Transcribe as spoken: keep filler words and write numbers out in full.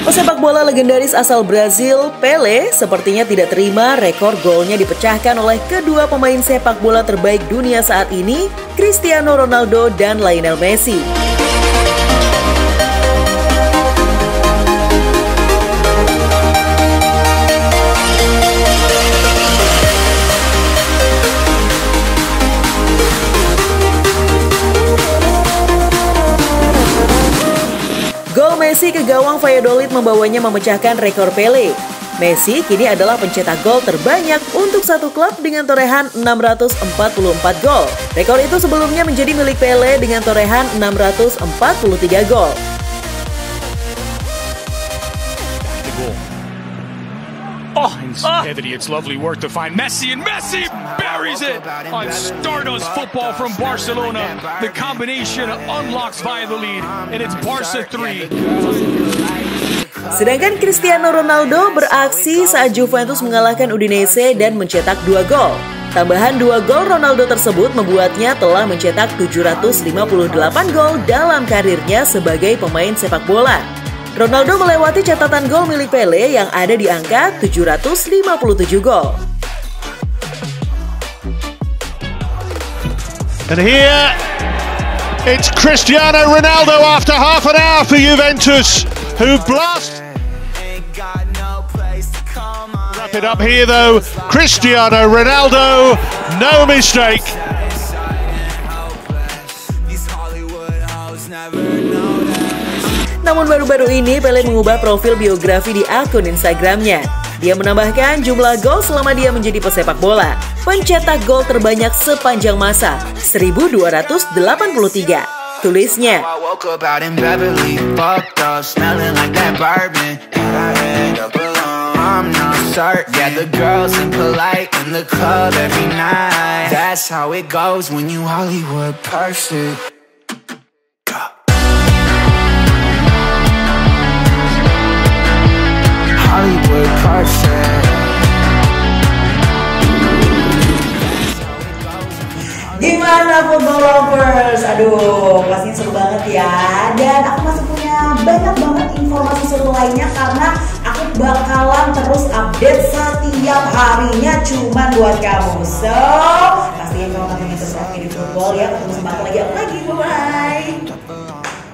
Pesepak bola legendaris asal Brazil, Pelé, sepertinya tidak terima rekor golnya dipecahkan oleh kedua pemain sepak bola terbaik dunia saat ini, Cristiano Ronaldo dan Lionel Messi. Gol Messi ke gawang Valladolid membawanya memecahkan rekor Pelé. Messi kini adalah pencetak gol terbanyak untuk satu klub dengan torehan enam ratus empat puluh empat gol. Rekor itu sebelumnya menjadi milik Pelé dengan torehan enam ratus empat puluh tiga gol. Oh, Heavy, it's lovely work to find Messi, and Messi buries it on Stardust football from Barcelona. The combination unlocks Valladolid, and it's Barca three. Sedangkan Cristiano Ronaldo beraksi saat Juventus mengalahkan Udinese dan mencetak dua gol. Tambahan dua gol Ronaldo tersebut membuatnya telah mencetak tujuh ratus lima puluh delapan gol dalam karirnya sebagai pemain sepak bola. Ronaldo melewati catatan gol milik Pelé yang ada di angka tujuh ratus lima puluh tujuh gol. And here it's Cristiano Ronaldo after half an hour for Juventus, who blast. Wrap it up here though, Cristiano Ronaldo, no mistake. Namun baru-baru ini Pelé mengubah profil biografi di akun Instagramnya. Dia menambahkan jumlah gol selama dia menjadi pesepak bola. Pencetak gol terbanyak sepanjang masa, seribu dua ratus delapan puluh tiga. Tulisnya, Hollywood perfect. gimana football lovers? Aduh, pastinya seru banget ya. Dan aku masih punya banyak banget informasi seru lainnya karena aku bakalan terus update setiap harinya cuman buat kamu. So, pastinya kalau kalian terus aktif di football ya, ketemu sama aku lagi, aku lagi.